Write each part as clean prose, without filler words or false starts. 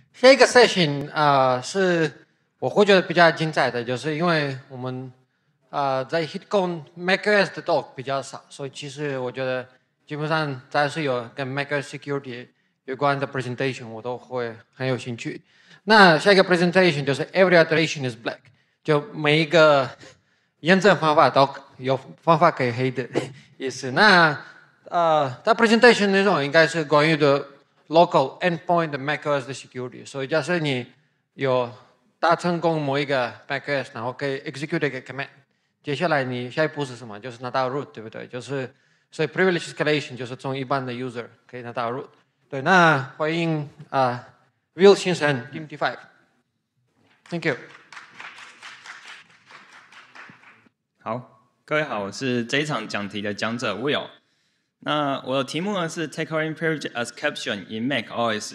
下一个 session 是我会觉得比较精彩的，就是因为我们在 HITCON macOS 的 talk 比较少，所以其实我觉得基本上只要是有跟 macOS security 有关的 presentation， 我都会很有兴趣。那下一个 presentation 就是 every authorization is black， 就每一个验证方法都有方法可以黑的意思。那它 presentation 内容应该是关于的 local endpoint 的 macOS 的 security， 所以假设你有达成功某一个 macOS， 然后可以 execute 一个 command， 接下来你下一步是什么？就是拿到 root， 对不对？就是所以 privilege escalation 就是从一般的 user 可以拿到 root。对，那欢迎Will 先生 Team T5。Thank you。 好，各位好，我是这一场讲题的讲者 Will。那我的题目呢是 Tackling Privilege Escalation in macOS。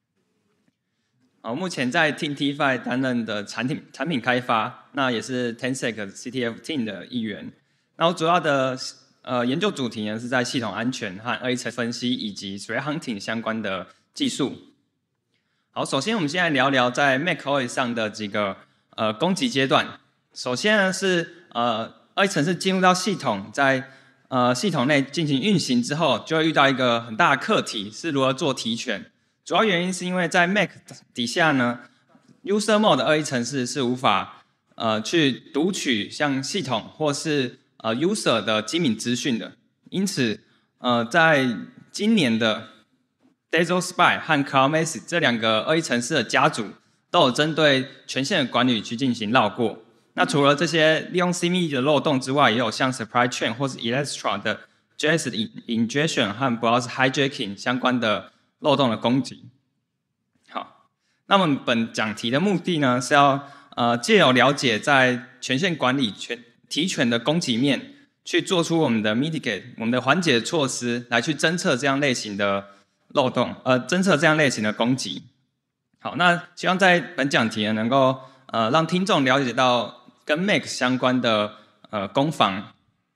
目前在 Team T5 担任的产品开发，那也是 Tensec CTF Team 的一员。那我主要的研究主题呢是在系统安全和恶意层分析以及 threat hunting 相关的技术。好，首先我们现在聊聊在 macOS 上的几个攻击阶段。首先呢是恶意程式进入到系统，在系统内进行运行之后，就会遇到一个很大的课题，是如何做提权。主要原因是因为在 Mac 底下呢 ，User Mode 的恶意程式是无法去读取像系统或是User 的机敏资讯的。因此在今年的 Dazzle Spy 和 Cloud Message 这两个恶意程式的家族都有针对权限的管理去进行绕过。那除了这些利用 CME 的漏洞之外，也有像 Supply Chain 或是 Electra 的 JS Injection 和 Browser Hijacking 相关的漏洞的攻击。好，那么本讲题的目的呢，是要藉由了解在权限管理提权的攻击面，去做出我们的 mitigate 我们的缓解措施，来去侦测这样类型的漏洞，侦测这样类型的攻击。好，那希望在本讲题呢，能够让听众了解到跟 Mac 相关的攻防。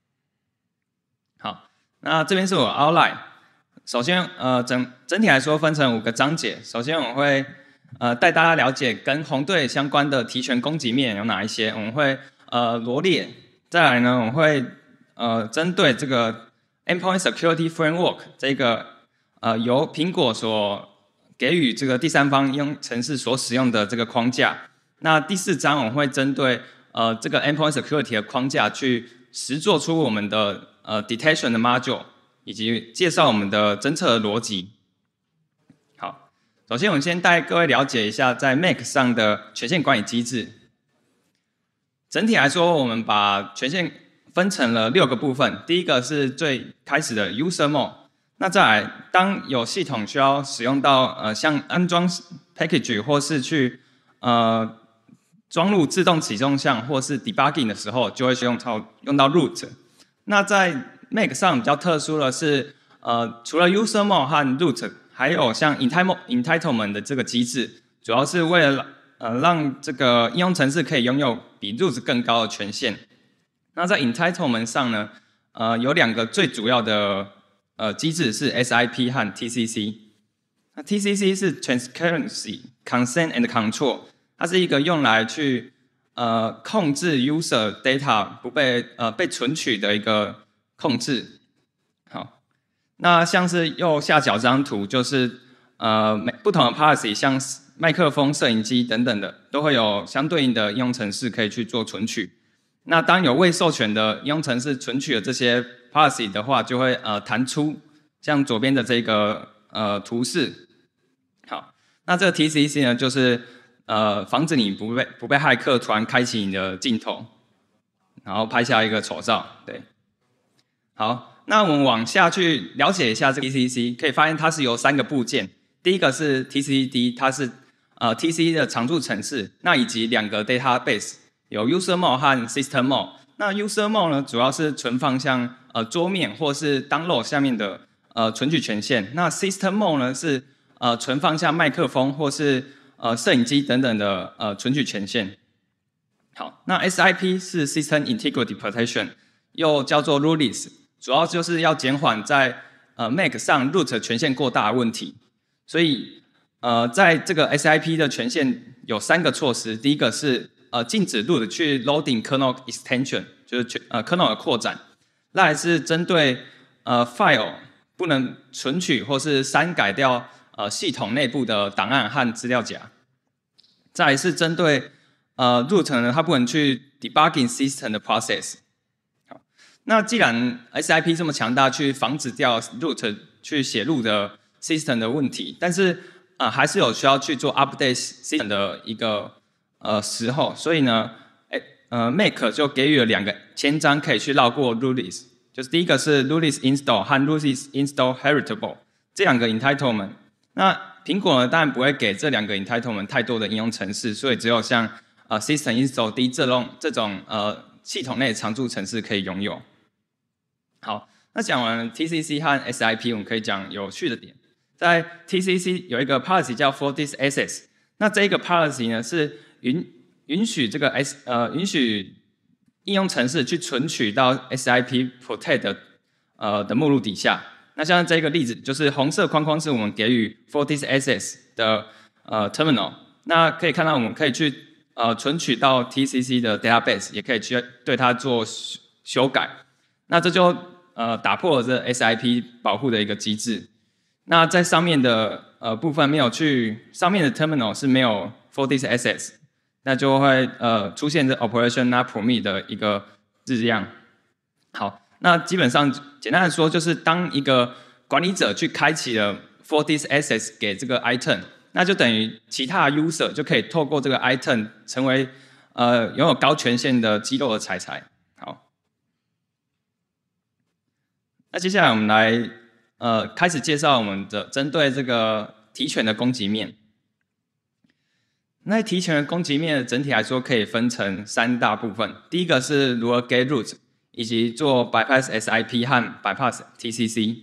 好，那这边是我 outline。首先，整体来说分成5个章节。首先，我会带大家了解跟红队相关的提权攻击面有哪一些，我们会罗列。再来呢，我会针对这个 Endpoint Security Framework 这个由苹果所给予这个第三方应用程式所使用的这个框架。那第4章我们会针对这个 Endpoint Security 的框架去实作出我们的Detection 的 Module。以及介绍我们的侦测的逻辑。好，首先我们先带各位了解一下在 Mac 上的权限管理机制。整体来说，我们把权限分成了6个部分。第一个是最开始的 User Mode。那再来，当有系统需要使用到像安装 Package 或是去装入自动启动项或是 Debugging 的时候，就会用到 Root。那在Mac 上比较特殊的是，除了 User Mode 和 Root， 还有像 Entitlement 的这个机制，主要是为了让这个应用程式可以拥有比 Root 更高的权限。那在 Entitlement 上呢，有2个最主要的机制是 SIP 和 TCC。那 TCC 是 Transparency、Consent and Control， 它是一个用来去控制 User Data 不被存取的一个控制。好，那像是右下角这张图，就是不同的 policy， 像麦克风、摄影机等等的，都会有相对应的应用程式可以去做存取。那当有未授权的应用程式存取了这些 policy 的话，就会弹出像左边的这个图示。好，那这个 TCC 呢，就是防止你不被骇客突然开启你的镜头，然后拍下一个丑照。对。好，那我们往下去了解一下这个 TCC， 可以发现它是由3个部件。第一个是 TCD， 它是TCD 的常驻程式，那以及2个 database， 有 User Mode 和 System Mode。那 User Mode 呢，主要是存放像桌面或是 download 下面的存取权限。那 System Mode 呢是存放像麦克风或是摄影机等等的存取权限。好，那 SIP 是 System Integrity Protection， 又叫做 Release。主要就是要减缓在Mac 上 root 权限过大的问题，所以在这个 SIP 的权限有3个措施，第一个是禁止 root 去 loading kernel extension， 就是kernel 的扩展；再来是针对file 不能存取或是删改掉系统内部的档案和资料夹；再来是针对root 呢，它不能去 debugging system 的 process。好，那既然 SIP 这么强大，去防止掉 root 去写入的 system 的问题，但是还是有需要去做 update system 的一个时候，所以呢，Make 就给予了2个签章可以去绕过 release， 就是第一个是 release install 和 release install heritable 这2个 entitlement。那苹果呢，当然不会给这2个 entitlement 太多的应用程式，所以只有像system install D 这种系统内常驻程式可以拥有。好，那讲完了 TCC 和 SIP， 我们可以讲有趣的点。在 TCC 有一个 policy 叫 for this access， 那这一个 policy 呢是允许这个允许应用程式去存取到 SIP protect 的目录底下。那像这个例子，就是红色框框是我们给予 for this access 的terminal， 那可以看到我们可以去存取到 TCC 的 database， 也可以去对它做修改。那这就打破了这 SIP 保护的一个机制。那在上面的部分没有去，上面的 terminal 是没有 for this access， 那就会出现这 operation not permit 的一个字样。好，那基本上简单的说，就是当一个管理者去开启了 for this access 给这个 item， 那就等于其他的 user 就可以透过这个 item 成为拥有高权限的肌肉的财产。好，那接下来我们来开始介绍我们的针对这个提权的攻击面。那提权的攻击面整体来说可以分成3大部分，第一个是如何 get root， 以及做 bypass SIP 和 bypass TCC。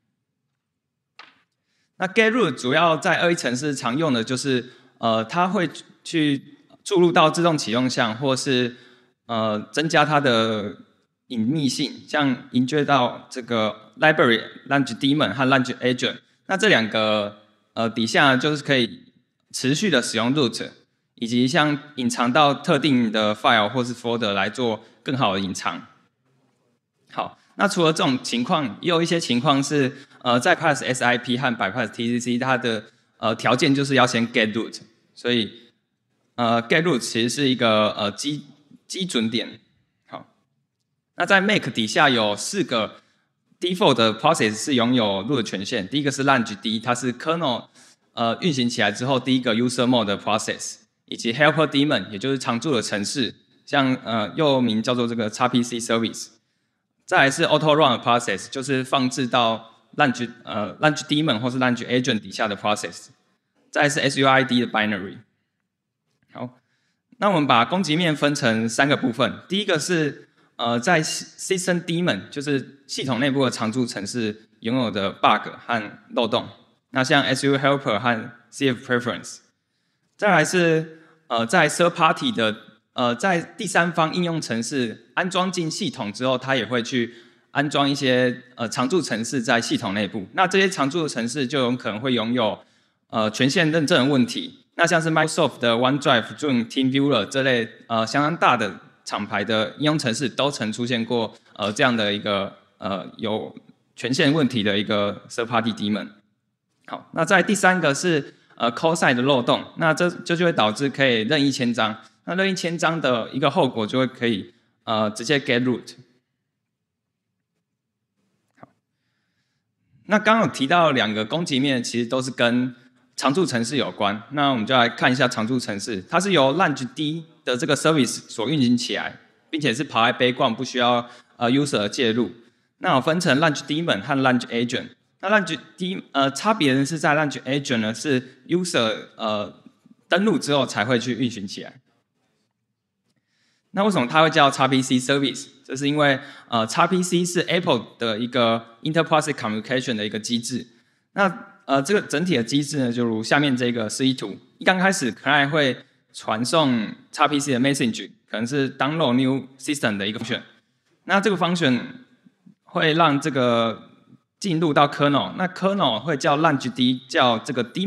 那 get root 主要在恶意程式常用的就是它会去注入到自动启用项，或是增加它的隐秘性，像inject到这个 library launch daemon 和 launch agent， 那这2个底下就是可以持续的使用 root， 以及像隐藏到特定的 file 或是 folder 来做更好的隐藏。好，那除了这种情况，也有一些情况是在 bypass SIP 和 bypass TCC 它的条件就是要先 get root， 所以get root 其实是一个基准点。好，那在 make 底下有4个 default 的 process 是拥有 root 权限，第一个是 launch D， 它是 kernel运行起来之后第一个 user mode 的 process， 以及 helper daemon 也就是常驻的程式，像又名叫做这个 XPC service。再来是 auto run 的 process， 就是放置到launch daemon 或是 launch agent 底下的 process。再来是 SUID 的 binary。好，那我们把攻击面分成3个部分，第一个是在 system daemon， 就是系统内部的常驻程式拥有的 bug 和漏洞，那像 SU helper 和 CF preference。再来是在 third party 的在第三方应用程式安装进系统之后，它也会去安装一些常驻程式在系统内部。那这些常驻的程式就有可能会拥有权限认证的问题。那像是 Microsoft 的 OneDrive、Zoom、TeamViewer 这类相当大的厂牌的应用程式都曾出现过这样的一个有权限问题的一个 third party daemon。好，那在第3个是call side 的漏洞，那这就会导致可以任意签章。那任意签章的一个后果就会可以直接 get root。好，那刚刚有提到2个攻击面，其实都是跟常驻程式有关。那我们就来看一下常驻程式，它是由 launch D 的这个 service 所运行起来，并且是跑在 background， 不需要user 的介入。那我分成 launch daemon 和 launch agent。那 launch D 差别呢是在 launch agent 呢是 user 登录之后才会去运行起来。那为什么它会叫 XPC service？ 这是因为XPC 是 Apple 的一个 inter-process communication 的一个机制。那这个整体的机制呢，就如下面这个示意图。一刚开始 client 会传送 XPC 的 message， 可能是 download new system 的一个 function。那这个 function 会让这个进入到 kernel， 那 kernel 会叫 launch D 叫这个 daemon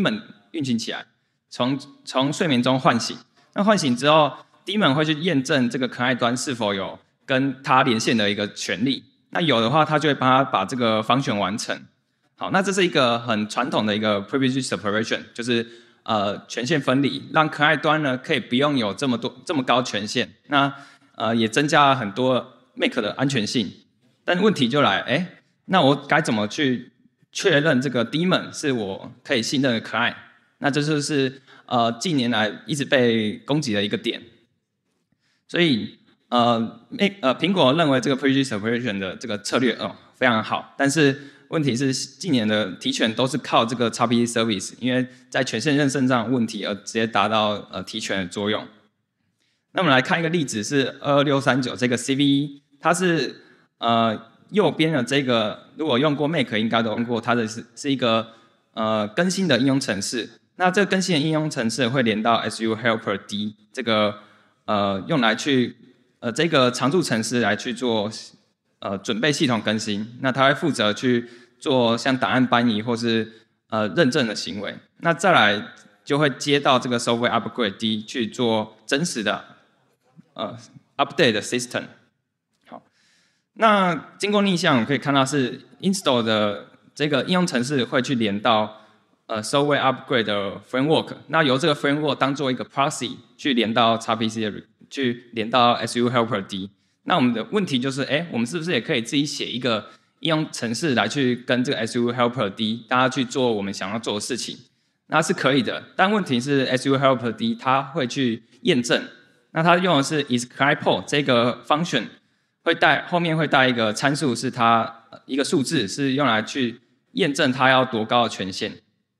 运行起来，从睡眠中唤醒。那唤醒之后 ，daemon 会去验证这个 client 端是否有跟它连线的一个权利。那有的话，它就会帮它把这个function完成。好，那这是一个很传统的一个 privilege separation， 就是权限分离，让 client 端呢可以不用有这么高权限。那也增加了很多 make 的安全性。但问题就来，那我该怎么去确认这个 daemon 是我可以信任的 client？ 那这就是近年来一直被攻击的一个点。所以苹果认为这个 privilege separation 的这个策略非常好，但是问题是近年的提权都是靠这个 XPC service， 因为在权限认证上的问题而直接达到提权的作用。那我们来看一个例子是22639这个 CVE， 它是右边的这个，如果用过 Mac 应该都用过，它的是一个更新的应用程式。那这个更新的应用程式会连到 SU Helper D 这个用来去这个常驻程式来去做准备系统更新。那它会负责去做像档案搬移或是认证的行为。那再来就会接到这个 Software Upgrade D 去做真实的update 的 system。好，那经过逆向，我们可以看到是 install 的这个应用程式会去连到Software Upgrade 的 framework， 那由这个 framework 当做一个 proxy 去连到 XPC 的去连到 SU Helper D。那我们的问题就是，我们是不是也可以自己写一个应用程式来去跟这个 SU Helper D 大家去做我们想要做的事情？那是可以的，但问题是 SU Helper D 它会去验证。那它用的是 isClient 这个 function， 后面会带一个参数，是它一个数字，是用来去验证它要多高的权限。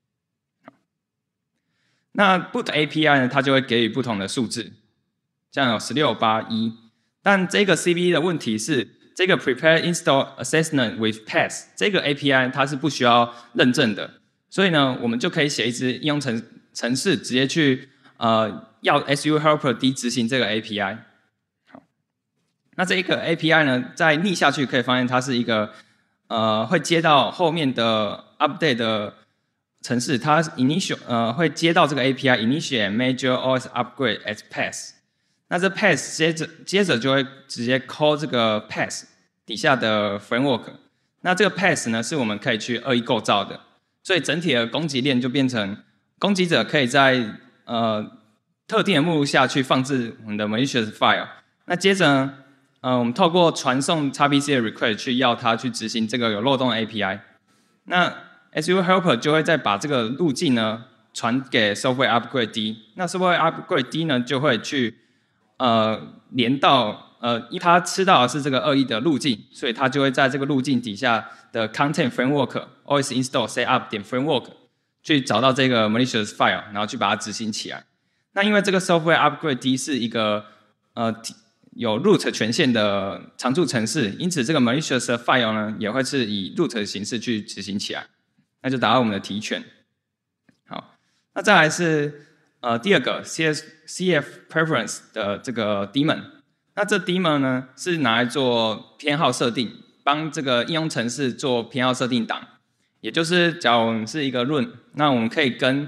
那 boot API 呢，它就会给予不同的数字，像有16、8、1。但这个 CVE 的问题是，这个 prepare install assessment with pass 这个 API 它是不需要认证的，所以呢，我们就可以写一支应用程式，直接去要 SU Helper D 执行这个 API。好，那这一个 API 呢，再逆下去可以发现它是一个会接到后面的 update 的程式，它会接到这个 API initiate major OS upgrade as pass。那这 pass 接着就会直接 call 这个 pass 底下的 framework。那这个 pass 呢，是我们可以去恶意构造的，所以整体的攻击链就变成攻击者可以在特定的目录下去放置我们的 malicious file。那接着呢，我们透过传送 XPC 的 request 去要它去执行这个有漏洞的 API。那 SU Helper 就会再把这个路径呢传给 Software Upgrade D。那 Software Upgrade D 呢就会去连到因为它吃到的是这个恶意的路径，所以它就会在这个路径底下的 Content Framework OS Install Setup 点 Framework 去找到这个 malicious file， 然后去把它执行起来。那因为这个 Software Upgrade D 是一个有 root 权限的常驻程式，因此这个 malicious file 呢也会是以 root 的形式去执行起来，那就达到我们的提权。好，那再来是第二个 CF preference 的这个 daemon。那这 daemon 呢是拿来做偏好设定，帮这个应用程式做偏好设定档。也就是假如我们是一个 run， 那我们可以跟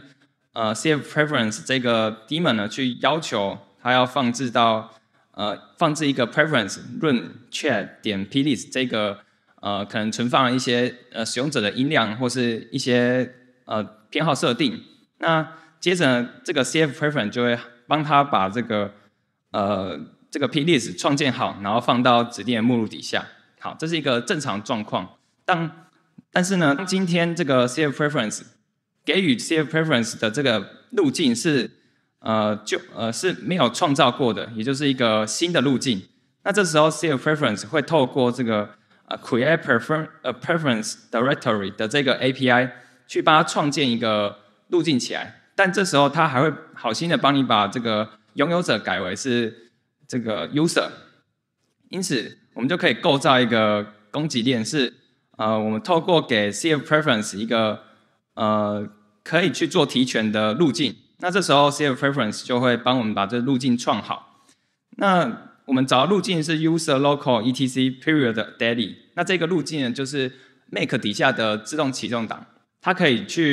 CF preference 这个 daemon 呢去要求它要放置一个 preference run chat 点 plist 这个可能存放一些使用者的音量或是一些偏好设定。那接着这个 CF preference 就会帮他把这个plist 创建好，然后放到指定的目录底下。好，这是一个正常状况。但是呢，今天这个 CF preference 给予 CF preference 的这个路径是是没有创造过的，也就是一个新的路径。那这时候 CF preference 会透过这个create preference directory 的这个 API 去帮它创建一个路径起来。但这时候它还会好心的帮你把这个拥有者改为是这个 user。因此，我们就可以构造一个攻击链，是我们透过给 CF preference 一个可以去做提权的路径。那这时候 CF preference 就会帮我们把这个路径创好。那我们找的路径是 user local etc period daily。那这个路径呢，就是 make 底下的自动启动档，它可以去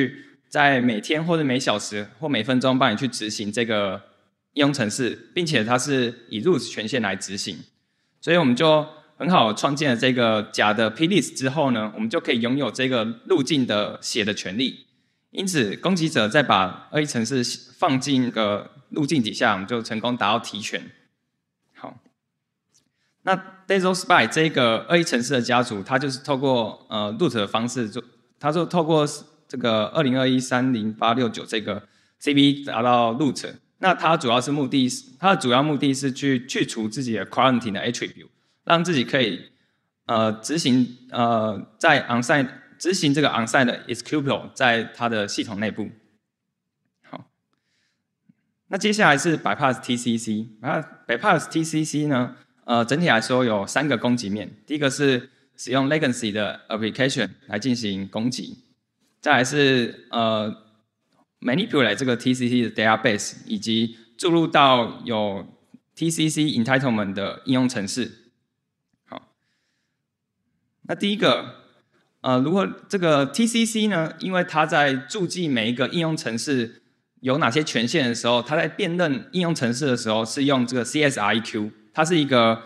在每天或者每小时或每分钟帮你去执行这个应用程式，并且它是以 root 权限来执行，所以我们就很好创建了这个假的 plist 之后呢，我们就可以拥有这个路径的写的权利。因此，攻击者再把恶意程式放进一个路径底下，我们就成功达到提权。好，那 Dazzle Spy 这个恶意程式的家族，它就是透过root 的方式它就透过这个20213086这个 CVE 达到 root。那它的主要目的是去除自己的 quarantine 的 attribute， 让自己可以执行在 onsite 执行这个 onsite 的 executable 在它的系统内部。好，那接下来是 bypass TCC。bypass TCC 呢，整体来说有3个攻击面。第一个是使用 legacy 的 application 来进行攻击，再来是manipulate 这个 TCC 的 database， 以及注入到有 TCC entitlement 的应用程式。好，那第一个，如果这个 TCC 呢，因为它在注记每一个应用程式有哪些权限的时候，它在辨认应用程式的时候是用这个 CSREQ， 它是一个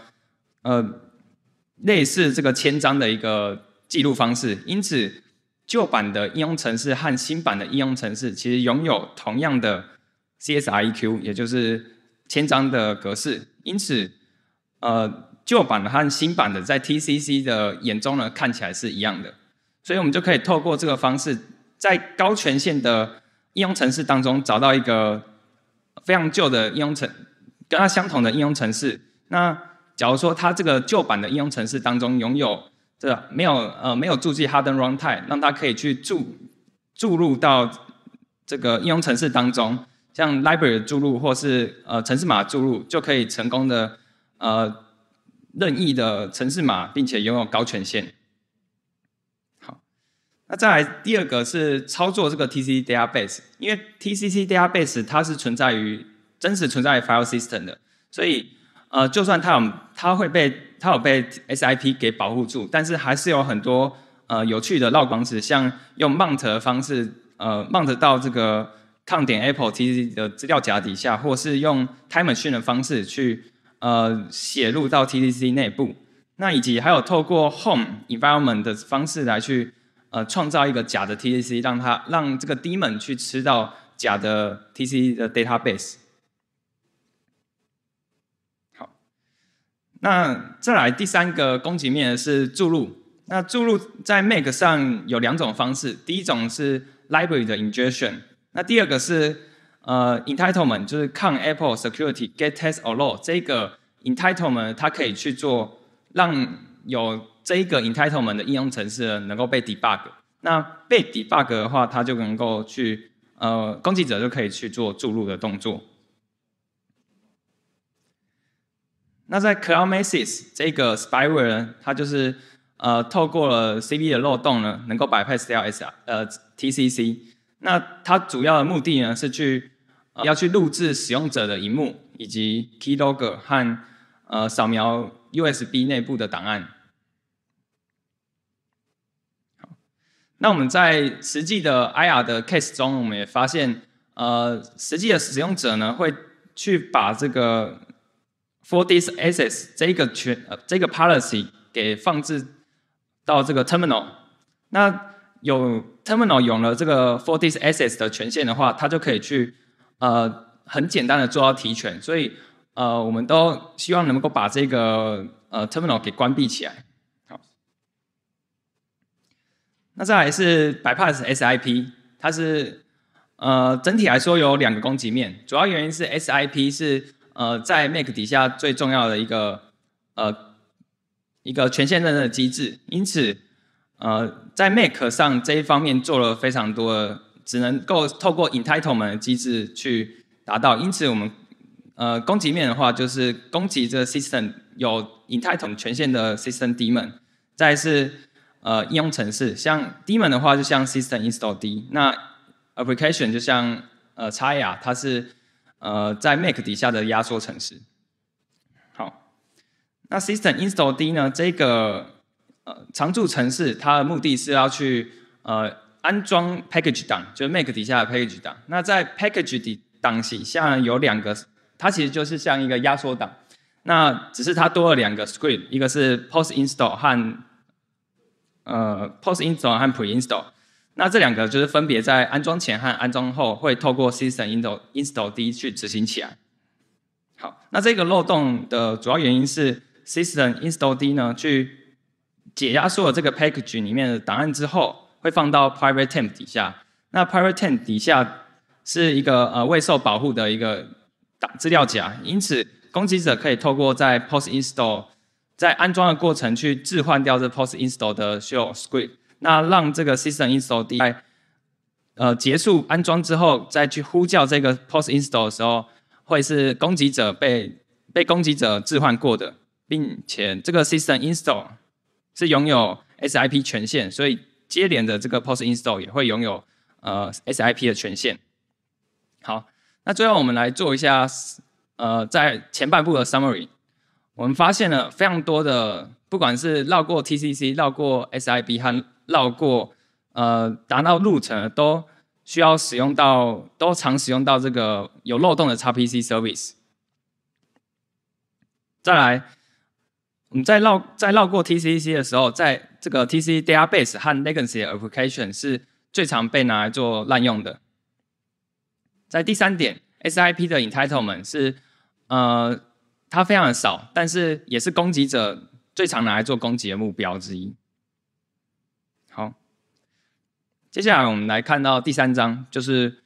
类似这个签章的一个记录方式，因此旧版的应用程式和新版的应用程式其实拥有同样的 CSREQ， 也就是签章的格式。因此，旧版的和新版的在 TCC 的眼中呢，看起来是一样的。所以我们就可以透过这个方式，在高权限的应用程式当中找到一个非常旧的应用程，跟它相同的应用程式。那假如说它这个旧版的应用程式当中拥有没有注记 harden runtime， 让它可以去注入到这个应用程式当中，像 library 的注入或是程式码的注入，就可以成功的任意的程式码，并且拥有高权限。好，那再来第二个是操作这个 TCC database， 因为 TCC database 它是真实存在于 file system 的，所以就算它有被 SIP 给保护住，但是还是有很多有趣的绕网址，像用 mount 的方式mount 到这个抗点 Apple TCC 的资料夹底下，或是用 time machine 的方式去写入到 TCC 内部。那以及还有透过 home environment 的方式来去创造一个假的 TCC， 让这个 daemon 去吃到假的 TCC 的 database。那再来第3个攻击面是注入。那注入在 Mac 上有2种方式，第一种是 library 的 injection， 那第二个是entitlement， 就是抗 Apple Security Get Test or Load 这个 entitlement 它可以去做让有这一个 entitlement 的应用程式能够被 debug。那被 debug 的话，它就能够去攻击者就可以去做注入的动作。那在 Cloud Masses 这个 spyware 呢，它就是透过了 CV 的漏洞呢，能够 bypass 掉TCC。那它主要的目的呢是要去录制使用者的萤幕以及 keylogger 和扫描 USB 内部的档案。好，那我们在实际的 IR 的 case 中，我们也发现实际的使用者呢会去把这个for this access 这个 policy 给放置到这个 terminal。那有 terminal 有了这个 for this access 的权限的话，它就可以去很简单的做到提权。所以我们都希望能够把这个terminal 给关闭起来。好，那再来是 bypass SIP， 它是整体来说有2个攻击面，主要原因是 SIP 是在 Mac 底下最重要的一个权限认证的机制，因此在 Mac 上这一方面做了非常多的，只能够透过 entitlement 的机制去达到。因此我们攻击面的话，就是攻击这个 system 有 entitlement 权限的 system daemon， 再来是应用程式，像 daemon 的话就像 system install D， 那 application 就像XIA， 它是在 Mac 底下的压缩程式。好，那 System Install D 呢？这个常驻程式，它的目的是要去安装 package 档，就是 make 底下的 package 档。那在 package 档底下有2个，它其实就是像一个压缩档。那只是它多了2个 script， 一个是 post install 和pre install。那这2个就是分别在安装前和安装后会透过 system install D 去执行起来。好，那这个漏洞的主要原因是 system install D 呢去解压缩了这个 package 里面的档案之后，会放到 private temp 底下。那 private temp 底下是一个未受保护的一个资料夹，因此攻击者可以透过在 post install 在安装的过程去置换掉这 post install 的 shell script， 那让这个 system install D 在结束安装之后再去呼叫这个 post install 的时候，会是攻击者被攻击者置换过的，并且这个 system install 是拥有 SIP 权限，所以接连的这个 post install 也会拥有SIP 的权限。好，那最后我们来做一下在前半部的 summary。我们发现了非常多的，不管是绕过 TCC、绕过 SIP 和绕过达到路程，都需要使用到，都常使用到这个有漏洞的 XPC service。再来，我们在绕过 TCC 的时候，在这个 TCC database 和 legacy 的 application 是最常被拿来做滥用的。在第3点 ，SIP 的 entitlement 是它非常的少，但是也是攻击者最常拿来做攻击的目标之一。好，接下来我们来看到第3章，就是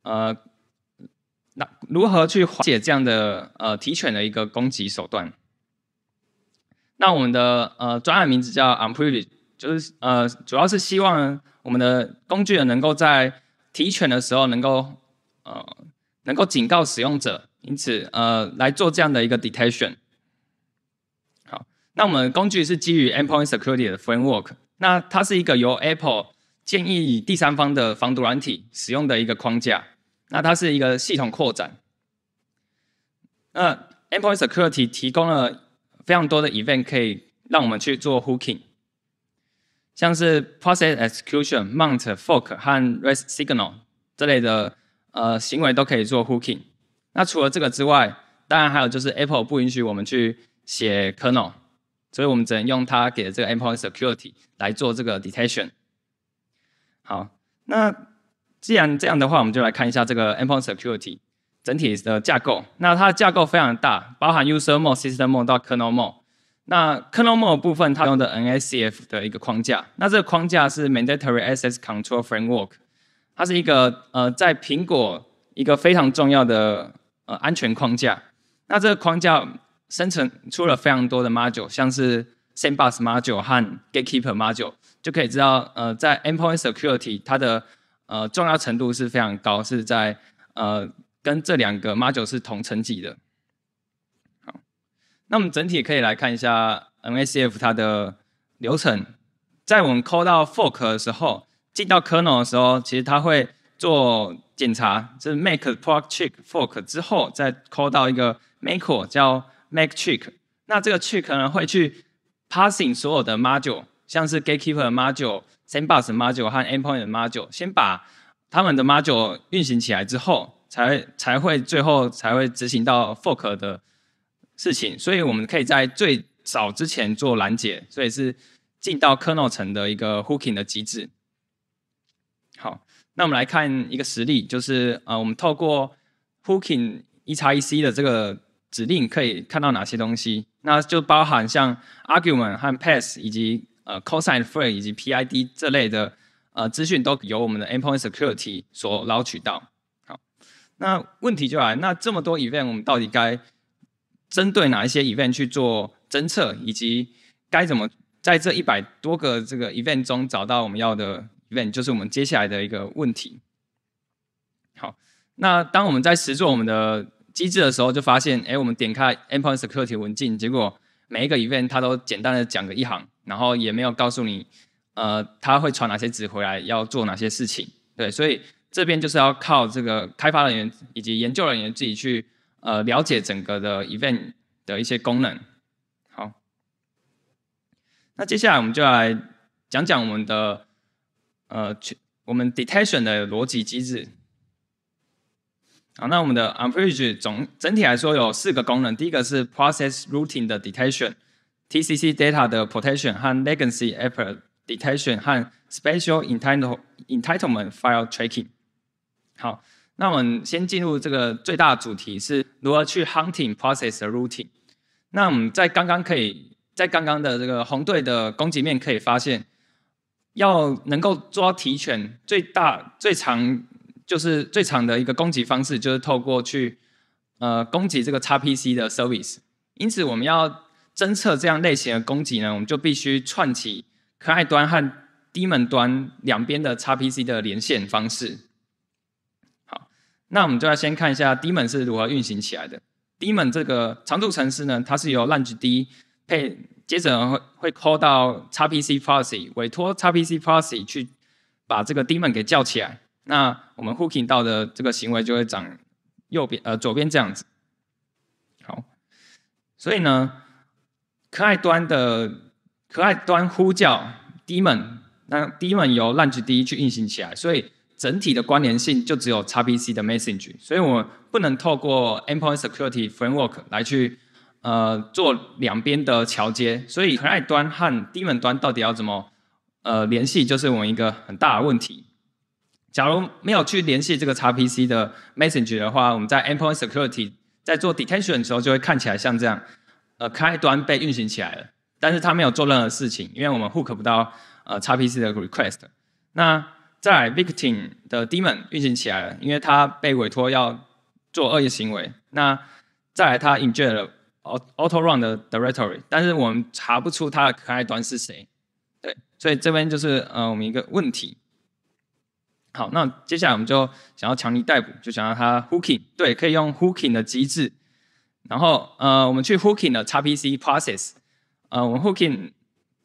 那如何去缓解这样的提权的一个攻击手段。那我们的专案名字叫 unprivileged， 就是主要是希望我们的工具人能够在提权的时候能够警告使用者，因此来做这样的一个 detection。好，那我们工具是基于 endpoint security 的 framework， 那它是一个由 Apple 建议第3方的防毒软体使用的一个框架。那它是一个系统扩展。那 endpoint security 提供了非常多的 event 可以让我们去做 hooking， 像是 process execution、mount、fork 和 rest signal 这类的行为都可以做 hooking。那除了这个之外，当然还有就是 Apple 不允许我们去写 kernel， 所以我们只能用它给的这个 endpoint security 来做这个 detection。好，那既然这样的话，我们就来看一下这个 endpoint security 整体的架构。那它的架构非常大，包含 user mode、system mode 到 kernel mode。那 kernel mode 部分它用的 NSCF 的一个框架，那这个框架是 mandatory access control framework， 它是一个在苹果一个非常重要的安全框架。那这个框架生成出了非常多的 module， 像是 sandbox module 和 gatekeeper module， 就可以知道在 endpoint security 它的重要程度是非常高，是在跟这2个 module 是同层级的。好，那我们整体可以来看一下 NSCF 它的流程。在我们 call 到 fork 的时候，进到 kernel 的时候，其实它会做检查，就是 make proc check fork 之后，再 call 到一个 macOS 叫 make check。那这个 check 呢会去 parsing 所有的 module， 像是 gatekeeper 的 module、sandbox 的 module 和 endpoint 的 module， 先把他们的 module 运行起来之后，最后才会执行到 fork 的事情。所以我们可以在最早之前做拦截，所以是进到 kernel 层的一个 hooking 的机制。好，那我们来看一个实例，就是我们透过 hooking exec 的这个指令可以看到哪些东西，那就包含像 argument 和 pass 以及cosine phrase 以及 PID 这类的资讯都由我们的 endpoint security 所捞取到。好，那问题就来，那这么多 event 我们到底该针对哪一些 event 去做侦测，以及该怎么在这100多个这个 event 中找到我们要的 event， 就是我们接下来的一个问题。好，那当我们在实做我们的机制的时候，就发现，我们点开 endpoint security 文件，结果每一个 event 它都简单的讲个1行，然后也没有告诉你，它会传哪些值回来，要做哪些事情。对，所以这边就是要靠这个开发人员以及研究人员自己去了解整个的 event 的一些功能。好，那接下来我们就来讲讲我们的我们 detection 的逻辑机制。好，那我们的 unprivileged 整体来说有4个功能，第一个是 process routing 的 detection、TCC data 的 protection 和 legacy app detection 和 special entitlement file tracking。好，那我们先进入这个最大的主题是如何去 hunting process 的 routing。那我们在刚刚的这个红队的攻击面可以发现，要能够做到提权，最长的一个攻击方式就是透过去攻击这个 XPC 的 service。因此我们要侦测这样类型的攻击呢，我们就必须串起 client 端和 daemon 端两边的 XPC 的连线方式。好，那我们就要先看一下 daemon 是如何运行起来的。daemon 这个常驻程式呢，它是由 langd 接着会 call 到 XPC policy， 委托 XPC policy 去把这个 daemon 给叫起来。那我们 hooking 到的这个行为就会长左边这样子。好，所以呢，可爱端呼叫 daemon， 那 daemon 由 langd 去运行起来，所以整体的关联性就只有 XPC 的 message， 所以我们不能透过 endpoint security framework 来去做两边的桥接，所以 client 端和 daemon 端到底要怎么联系，就是我们一个很大的问题。假如没有去联系这个 XPC 的 message 的话，我们在 endpoint security 在做 detection 的时候就会看起来像这样，client 端被运行起来了，但是它没有做任何事情，因为我们 hook 不到XPC 的 request。那再来 victim 的 daemon 运行起来了，因为它被委托要做恶意行为。那再来它 inject 了 auto run 的 directory， 但是我们查不出它的 client 端是谁。对，所以这边就是我们一个问题。好，那接下来我们就想要强力逮捕，就想要它 hooking， 对，可以用 hooking 的机制。然后我们去 hooking 的 XPC process， 我们 hooking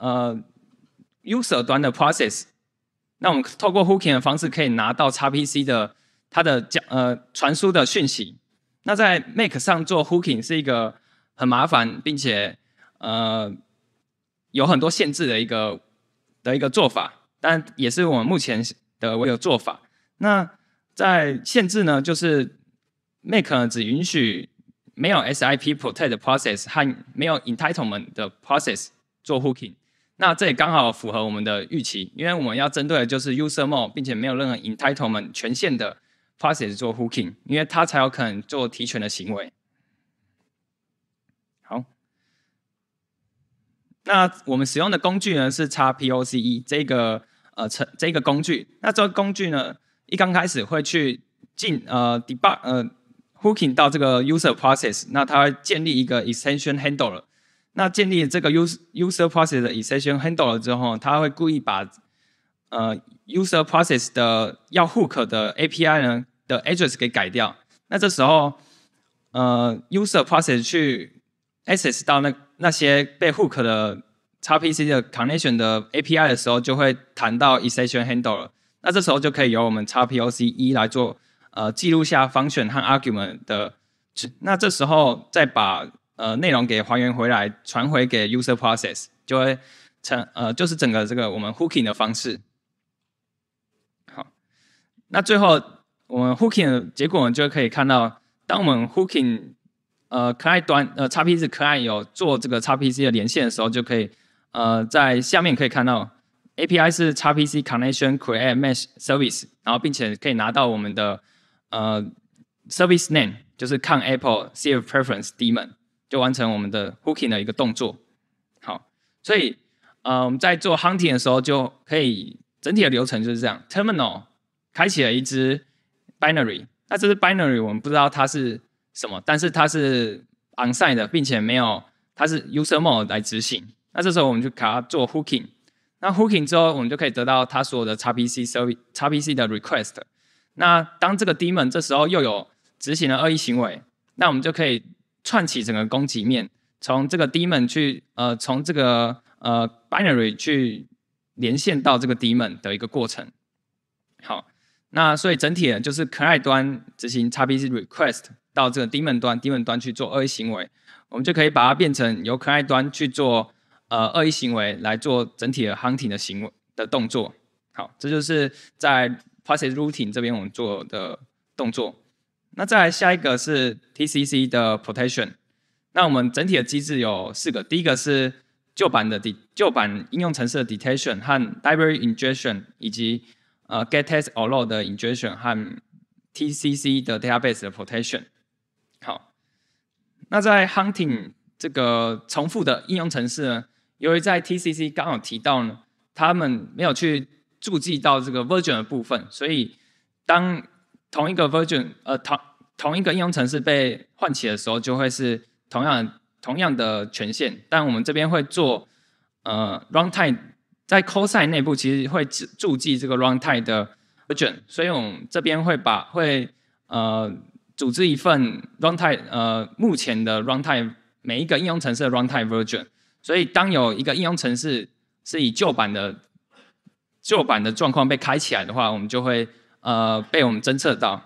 user 端的 process， 那我们透过 hooking 的方式可以拿到 XPC 的它的传输的讯息。那在 Make 上做 hooking 是一个很麻烦，并且有很多限制的一个做法，但也是我们目前的一个做法。那在限制呢，就是 Make 呢只允许没有 SIP protect 的 process 和没有 entitlement 的 process 做 hooking。那这也刚好符合我们的预期，因为我们要针对的就是 user mode， 并且没有任何 entitlement 权限的 process 做 hooking， 因为它才有可能做提权的行为。好，那我们使用的工具呢是 XPOCE 这个工具。那这个工具呢，一刚开始会去debug hooking 到这个 user process， 那它会建立一个 extension handler。那建立这个 user process 的 extension handler 之后，它会故意把user process 的要 hook 的 API 呢的 address 给改掉。那这时候user process 去 access 到那些被 hook 的 XPC 的 connection 的 API 的时候，就会弹到 extension handler。那这时候就可以由我们 XPOCE 来做记录下 function 和 argument 的。那这时候再把内容给还原回来，传回给 user process， 就会就是整个这个我们 hooking 的方式。好，那最后我们 hooking 的结果，我们就可以看到，当我们 hooking client 端XPC client 有做这个 XPC 的连线的时候，就可以在下面可以看到 API 是 XPC connection create mesh service， 然后并且可以拿到我们的service name， 就是抗 Apple CF preference daemon， 就完成我们的 hooking 的一个动作。好，所以我们在做 hunting 的时候，就可以整体的流程就是这样 ：terminal 开启了一只 binary， 那这只 binary 我们不知道它是什么，但是它是 unsigned 的，并且没有它是 user mode 来执行。那这时候我们就给它做 hooking。那 hooking 之后，我们就可以得到它所有的 XPC 的 request。那当这个 daemon 这时候又有执行了恶意行为，那我们就可以串起整个攻击面，从这个 daemon 去从这个binary 去连线到这个 daemon 的一个过程。好，那所以整体的就是 client 端执行 XPC request 到这个 daemon 端去做恶意行为，我们就可以把它变成由 client 端去做恶意行为来做整体的 hunting 的行为的动作。 好，这就是在 process routing 这边我们做的动作。那再来下一个是 TCC 的 protection。那我们整体的机制有4个，第一个是旧版应用程式的 detection 和 library injection， 以及get test or load 的 injection 和 TCC 的 database 的 protection。好，那在 hunting 这个重复的应用程式呢，由于在 TCC 刚好提到呢，他们没有去注记到这个 version 的部分，所以当同一个 version 同一个应用程式被唤起的时候，就会是同样的权限。但我们这边会做runtime， 在 call sign 内部其实会注记这个 runtime 的 version， 所以我们这边会组织一份 runtime 目前的 runtime 每一个应用程式的 runtime version。所以当有一个应用程式是以旧版的状况被开起来的话，我们就会被我们侦测到。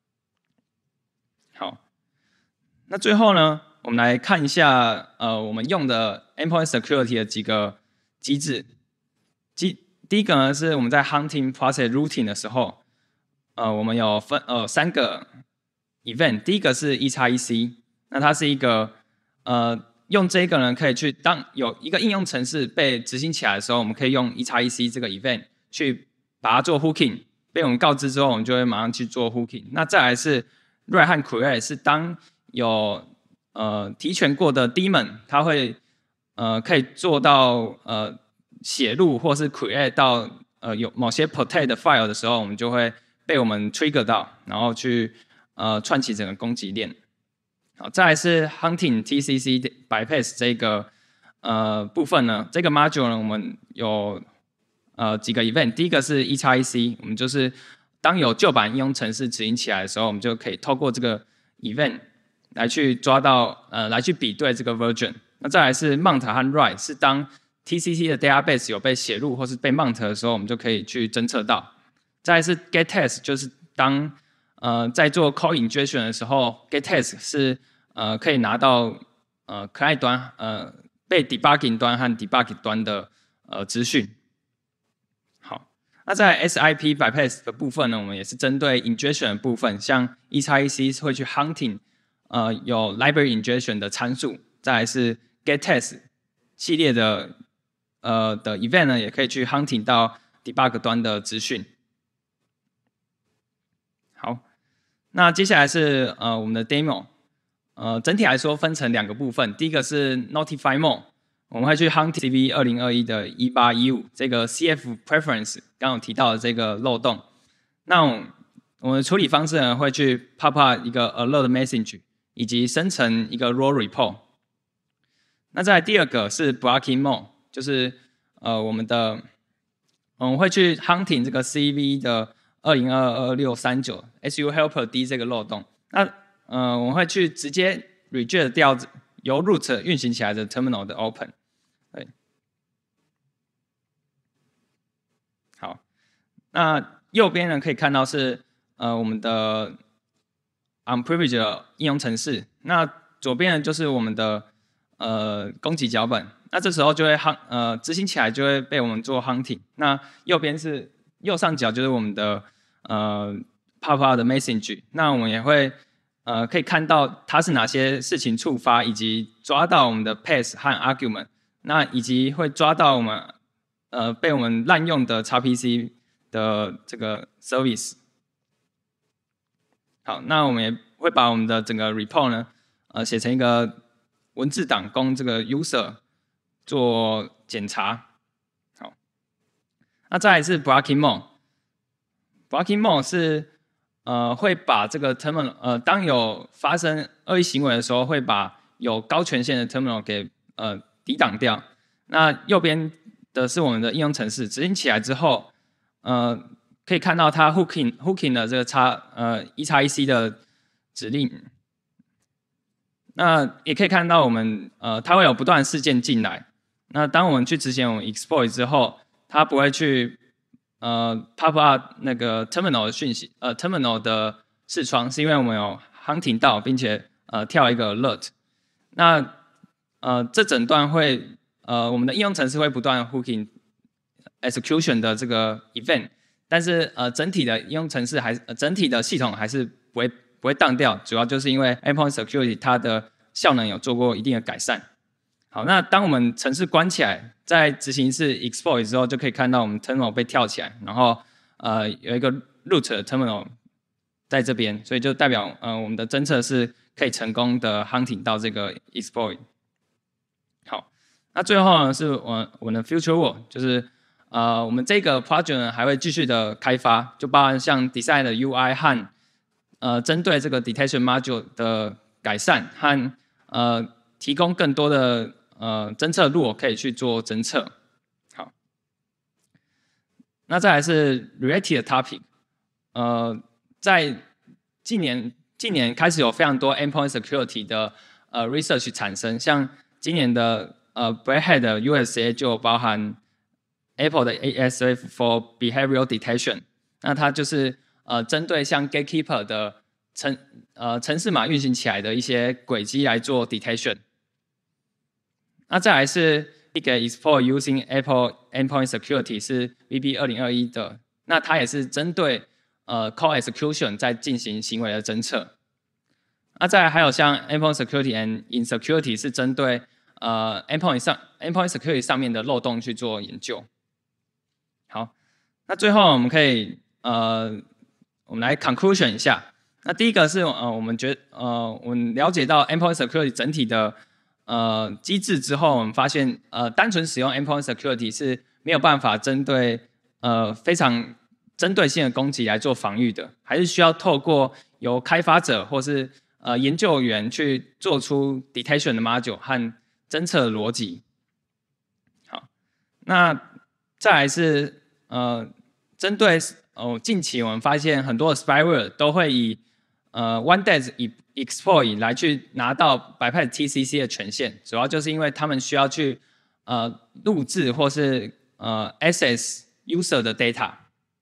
好，那最后呢，我们来看一下我们用的 endpoint security 的几个机制。第一个呢是我们在 hunting process routing 的时候，我们有分3个 event。第一个是 HITC， 那它是一个用这个呢可以去当有一个应用程式被执行起来的时候，我们可以用 HITC 这个 event 去把它做 hooking。被我们告知之后，我们就会马上去做 hooking。那再来是 write 和 create， 是当有提权过的 daemon， 它会可以做到写入或是 create 到有某些 protect 的 file 的时候，我们就会被我们 trigger 到，然后去串起整个攻击链。好，再来是 hunting TCC bypass 这个部分呢，这个 module 呢，我们有几个 event。第一个是 HITC， 我们就是当有旧版应用程式执行起来的时候，我们就可以透过这个 event 来去抓到来去比对这个 version。那再来是 mount 和 write， 是当 TCC 的 database 有被写入或是被 mount 的时候，我们就可以去侦测到。再来是 get test， 就是当在做 call injection 的时候 ，get test 是可以拿到client 端被 debugging 端和 debug 端的资讯。好，那在 SIP bypass 的部分呢，我们也是针对 injection 的部分，像 HITC 会去 hunting 有 library injection 的参数，再来是 get test 系列的event 呢，也可以去 hunting 到 debug 端的资讯。好，那接下来是我们的 demo。整体来说分成2个部分，第一个是 notify mode， 我们会去 hunt CV 2021的1815这个 CF preference 刚刚有提到的这个漏洞。那我们的处理方式呢，会去 pop up 一个 alert message， 以及生成一个 raw report。那再来第2个是 blocking mode， 就是我们会去 hunting 这个 CV 的20222639 SU helper D 这个漏洞。那我们会去直接 reject 掉由 root 运行起来的 terminal 的 open。对，好，那右边呢可以看到是我们的 unprivileged 的应用程式，那左边呢就是我们的攻击脚本。那这时候就会执行起来就会被我们做 hunting。那右上角就是我们的pop up 的 message。那我们也会可以看到它是哪些事情触发，以及抓到我们的 path 和 argument， 那以及会抓到我们被我们滥用的 XPC 的这个 service。好，那我们也会把我们的整个 report 呢写成一个文字档供这个 user 做检查。好，那再来是 blocking mode。blocking mode 是会把这个 terminal 当有发生恶意行为的时候，会把有高权限的 terminal 给抵挡掉。那右边的是我们的应用程式，执行起来之后，可以看到它 hooking 的这个HITC 的指令。那也可以看到我们它会有不断的事件进来。那当我们去执行我们 exploit 之后，它不会去pop up 那个 terminal 的讯息terminal 的视窗，是因为我们有 hunting 到，并且跳一个 alert。那这整段会我们的应用程式会不断 hooking execution 的这个 event， 但是整体的应用程式整体的系统还是不会当掉，主要就是因为 endpoint security 它的效能有做过一定的改善。好，那当我们程式关起来，在执行一次 exploit 之后，就可以看到我们 terminal 被跳起来，然后有一个 root 的 terminal 在这边，所以就代表我们的侦测是可以成功的 hunting 到这个 exploit。好，那最后呢是我们的 future work， 就是我们这个 project 呢还会继续的开发，就包含像 design 的 UI 和针对这个 detection module 的改善和提供更多的侦测路可以去做侦测。好，那再来是 related topic，在近年开始有非常多 endpoint security 的research 产生，像今年的Red Hat 的 USA 就包含 Apple 的 ASF for Behavioral Detection， 那它就是针对像 Gatekeeper 的程式码运行起来的一些轨迹来做 detection。那再来是一个 Exploit Using Apple Endpoint Security 是 VB 2021的，那它也是针对call execution 在进行行为的侦测。那再来还有像 Endpoint Security and Insecurity 是针对Endpoint Security 上面的漏洞去做研究。好，那最后我们可以我们来 conclusion 一下。那第一个是我们了解到 Endpoint Security 整体的机制之后，我们发现单纯使用 Endpoint Security 是没有办法针对非常针对性的攻击来做防御的，还是需要透过由开发者或是研究员去做出 detection 的 module 和侦测的逻辑。好，那再来是针对近期我们发现很多的 spyware 都会以one days exploit 来去拿到bypass TCC 的权限，主要就是因为他们需要去录制或是access user 的 data。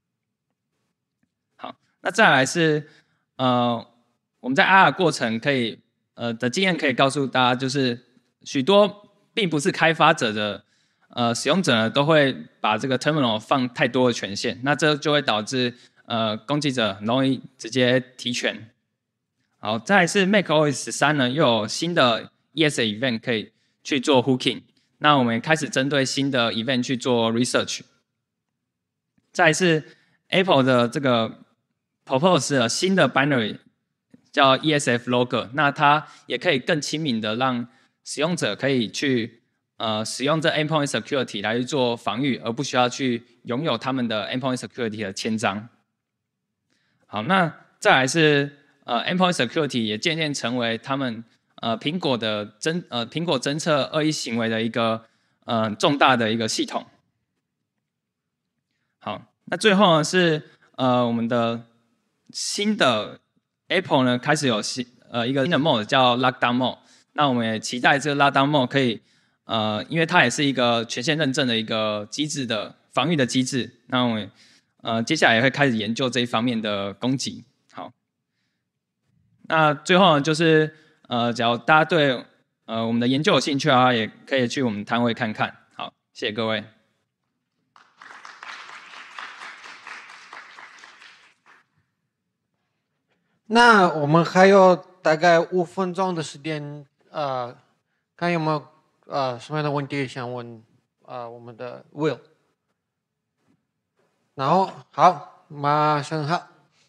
好，那再来是我们在 R 过程可以的经验可以告诉大家，就是许多并不是开发者的使用者呢，都会把这个 terminal 放太多的权限，那这就会导致攻击者很容易直接提权。好，再来是 macOS 13呢，又有新的 ES event 可以去做 hooking， 那我们也开始针对新的 event 去做 research。再来是 Apple 的这个 propose 了新的 binary 叫 ESF logger， 那它也可以更亲民的让使用者可以去使用这 endpoint security 来去做防御，而不需要去拥有他们的 endpoint security 的签章。好，那再来是endpoint security 也渐渐成为他们苹果侦测恶意行为的一个重大的一个系统。好，那最后呢是我们的新的 Apple 呢开始有一个新的 mode 叫 Lockdown Mode， 那我们也期待这个 Lockdown Mode 可以因为它也是一个权限认证的一个机制的防御的机制，那我们接下来也会开始研究这一方面的攻击。好，那最后呢就是假如大家对我们的研究有兴趣的话，也可以去我们摊位看看。好，谢谢各位。 那我们还有大概5分钟的时间，看有没有什么样的问题想问我们的 Will。然后好，马上好。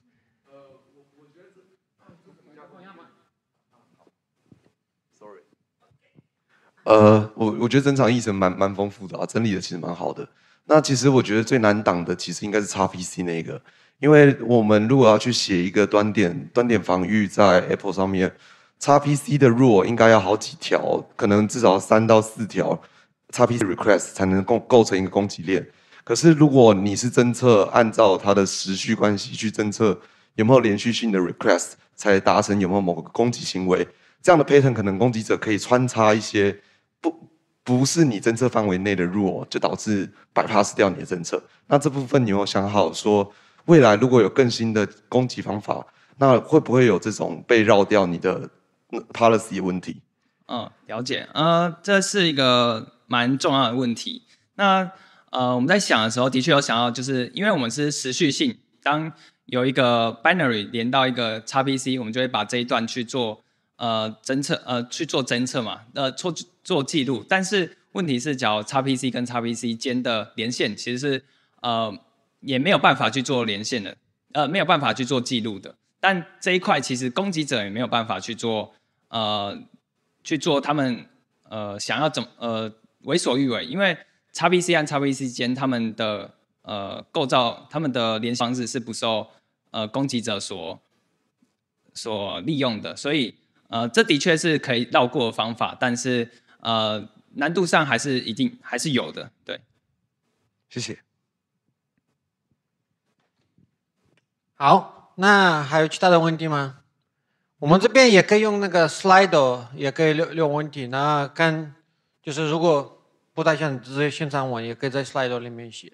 我觉得整场议程蛮丰富的啊，整理的其实蛮好的。那其实我觉得最难挡的其实应该是 XPC 那个，因为我们如果要去写一个端点防御在 Apple 上面 ，XPC 的 rule 应该要好几条，可能至少3到4条 XPC request 才能构成一个攻击链。可是如果你是侦测按照它的时序关系去侦测有没有连续性的 request， 才达成有没有某个攻击行为，这样的 pattern 可能攻击者可以穿插一些不是你侦测范围内的 rule， 就导致 bypass 掉你的侦测。那这部分你有想好说，未来如果有更新的攻击方法，那会不会有这种被绕掉你的 policy 的问题？ 了解。这是一个蛮重要的问题。那我们在想的时候，的确有想到，就是因为我们是持续性，当有一个 binary 连到一个 XPC， 我们就会把这一段去做侦测，去做侦测嘛，做记录。但是问题是，假如 XPC 跟 XPC 间的连线其实是也没有办法去做连线的，没有办法去做记录的。但这一块其实攻击者也没有办法去做他们想要为所欲为，因为 XPC 和 XPC 间他们的构造，他们的联系方式是不受攻击者所利用的，所以这的确是可以绕过的方法，但是难度上还是有的，对。 谢谢。 好，那还有其他的问题吗？我们这边也可以用那个 Slido， 也可以留问题。那看就是如果不太想直接现场问，也可以在 Slido 里面写。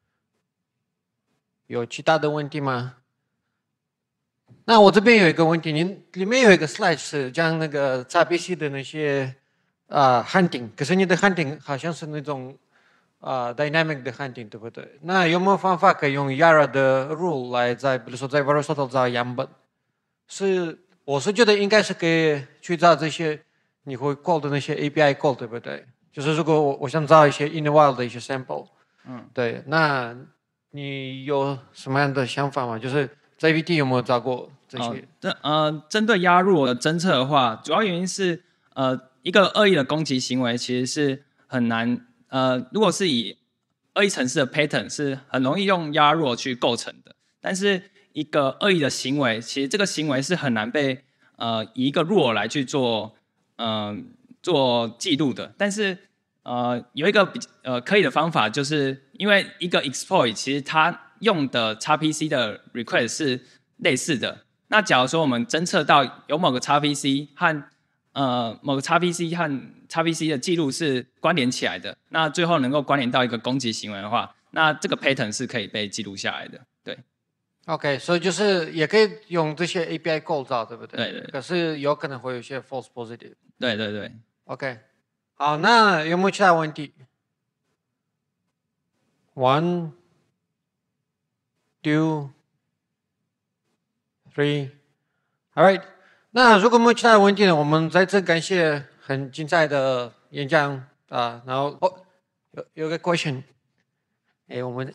有其他的问题吗？那我这边有一个问题，您里面有一个 slide 是讲那个 XPC 的那些hunting， 可是你的 hunting 好像是那种dynamic 的 hunting， 对不对？那有没有方法可以用 Yara 的 rule 来比如说在 Aristotle 找样本？我是觉得应该是可以去找这些你会 call 的那些 API call， 对不对？就是如果我想找一些 in the wild 的一些 sample， 对，那你有什么样的想法吗？就是在 VT 有没有找过这些？ 针对压弱的侦测的话，主要原因是一个恶意的攻击行为其实是很难如果是以恶意程式的 pattern 是很容易用压弱去构成的，但是一个恶意的行为，其实这个行为是很难被以一个 rule 来去做记录的。但是有一个可以的方法，就是因为一个 exploit 其实它用的 XPC 的 request 是类似的。那假如说我们侦测到有某个 XPC 和某个 XPC 和 XPC 的记录是关联起来的，那最后能够关联到一个攻击行为的话，那这个 pattern 是可以被记录下来的。对。 OK， 所以就是也可以用这些 API 构造，对不对？ 对对。 可是有可能会有一些 false positive。 对对对。 OK， 好，那有没有其他问题 ？1 2 3 All right。那如果没有其他的问题呢，我们在这感谢很精彩的演讲然后有个 question， 我们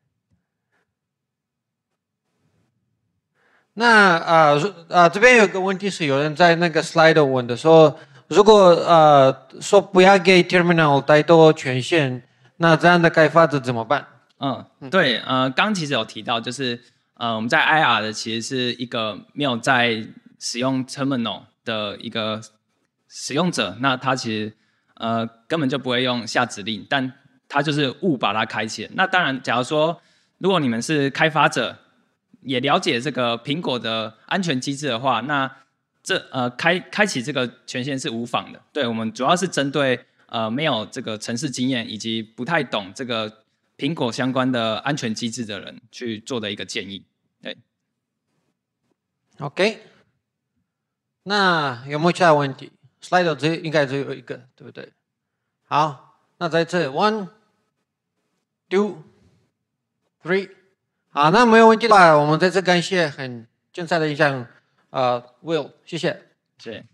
这边有个问题是有人在那个 slide 问的，说如果说不要给 terminal 太多权限，那这样的开发者怎么办？ 对，刚其实有提到，就是我们在 IR 的其实是一个没有在使用 terminal 的一个使用者，那他其实根本就不会用下指令，但他就是误把它开启了。那当然，假如说如果你们是开发者，也了解这个苹果的安全机制的话，那开启这个权限是无妨的。对，我们主要是针对没有这个程式经验以及不太懂这个苹果相关的安全机制的人去做的一个建议。对。 OK， 那有没有其他问题 ？Slide 应该只有一个，对不对？好，那在这 1 2 3。好，那没有问题的话，我们在这感谢很精彩的演讲，Will， 谢谢。 谢谢。